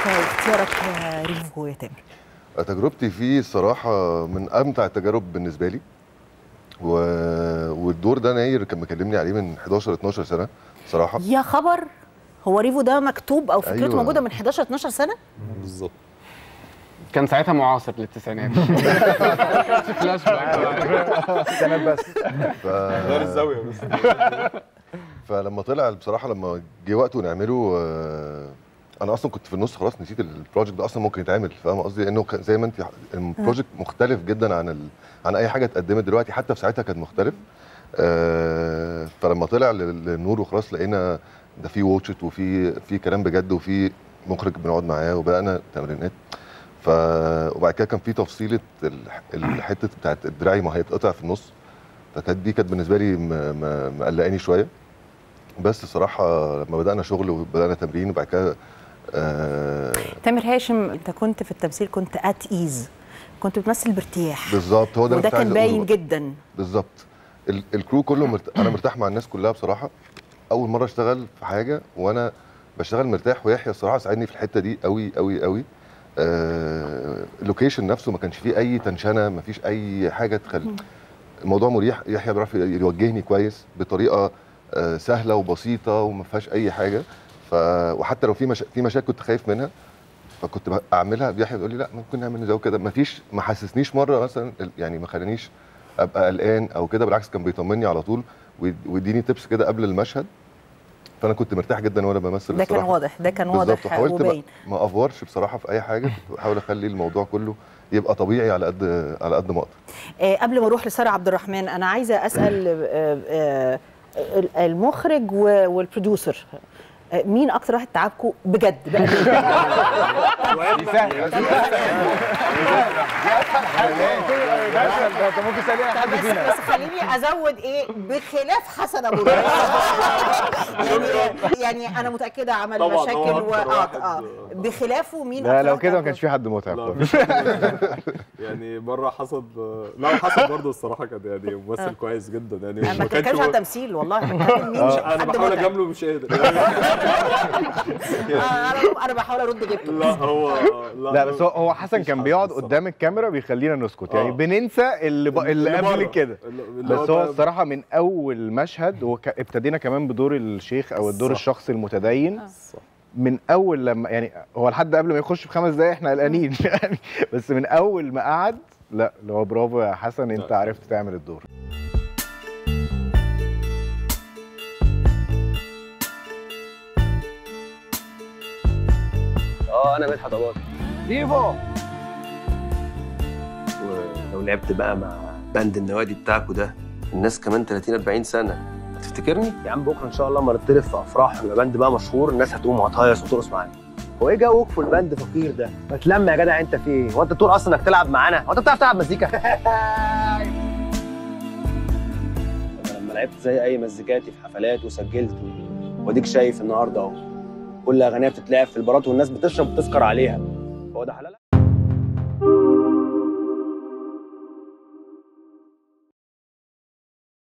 اختيارك ريفو يا تامر؟ تجربتي فيه الصراحه من امتع التجارب بالنسبه لي، والدور ده ناير كان مكلمني عليه من 11 12 سنه صراحه. يا خبر، هو ريفو ده مكتوب او فكرته أيوة. موجوده من 11 12 سنه؟ بالظبط. كان ساعتها معاصر للتسعينات. فلاش باك سنات بس. غير الزاويه بس. فلما طلع بصراحه لما جه وقته نعمله، انا اصلا كنت في النص خلاص نسيت البروجكت ده اصلا ممكن يتعمل، فاهم قصدي؟ لانه زي ما انت البروجكت مختلف جدا عن اي حاجه اتقدمت دلوقتي، حتى في ساعتها كان مختلف. فلما طلع للنور وخلاص لقينا ده في واتشت وفي كلام بجد وفي مخرج بنقعد معاه وبدانا تمرينات. وبعد كده كان في تفصيله الحته بتاعت الدراعي ما هيتقطع في النص، فكانت بالنسبه لي مقلقاني شويه. بس الصراحه لما بدانا شغل وبدانا تمرين وبعد كده تامر هاشم، انت كنت في التمثيل كنت ات ايز، كنت بتمثل بارتياح. بالظبط، هو ده وده كان باين جدا. بالظبط. الكرو كله انا مرتاح مع الناس كلها بصراحه. اول مره اشتغل في حاجه وانا بشتغل مرتاح، ويحيى الصراحه ساعدني في الحته دي قوي قوي قوي. اللوكيشن نفسه ما كانش فيه اي تنشنه، ما فيش اي حاجه تخلي الموضوع مريح. يحيى بيعرف يوجهني كويس بطريقه سهله وبسيطه وما فيهاش اي حاجه. وحتى لو في مشاكل كنت خايف منها فكنت اعملها، يحيى بيقول لي لا ممكن نعمل زي كده. ما حسسنيش مره مثلا، يعني ما خلانيش ابقى قلقان او كده، بالعكس كان بيطمني على طول ويديني تيبس كده قبل المشهد. فانا كنت مرتاح جدا وانا بمثل. ده كان واضح، ده كان واضح وحاولت ما افورش بصراحه في اي حاجه، كنت بحاول اخلي الموضوع كله يبقى طبيعي على قد ما اقدر. قبل ما اروح لساره عبد الرحمن، انا عايزه اسال المخرج والبروديوسر، مين اكتر واحد تعبكم بجد بقى؟ سهل. انت ممكن تسالي حد فينا، بس خليني ازود بخلاف حسن ابو الريس. يعني انا متاكده عمل مشاكل بخلافه مين؟ لا لو كده ما كانش في حد متعب. يعني مره حصل، لا حصل برضه الصراحه، كان يعني ممثل كويس جدا يعني. ما بتكلمش على تمثيل والله، انا بحاول اجامله مش قادر. انا بحاول ارد جبته. لا هو لا بس هو حسن كان بيقعد قدام الكاميرا بيخلينا نسكت، يعني بننسى اللي قبل كده. بس هو الصراحه من اول مشهد ابتدينا كمان بدور الشيخ او الدور الشخصي المتدين. من اول لما يعني هو لحد قبل ما يخش ب5 دقايق احنا قلقانين يعني، بس من اول ما قعد لا اللي هو برافو يا حسن انت عرفت تعمل الدور. انا مدحت اباظة ريفو. ولو لعبت بقى مع باند النوادي بتاعكوا ده الناس كمان 30 40 سنه هتفتكرني؟ يا عم بكره ان شاء الله اما نطلب في افراح ويبقى باند بقى مشهور، الناس هتقوم وهتهيص وترقص معانا. هو ايه جوك في الباند فقير ده؟ ما تلم يا جدع، انت في ايه؟ هو انت تقول اصلا انك تلعب معانا؟ هو انت بتعرف تلعب مزيكا؟ انا لما لعبت زي اي مزيكاتي في حفلات وسجلت واديك شايف النهارده اهو كل اغانيها بتتلعب في البارات والناس بتشرب وتسكر عليها. هو ده حلال؟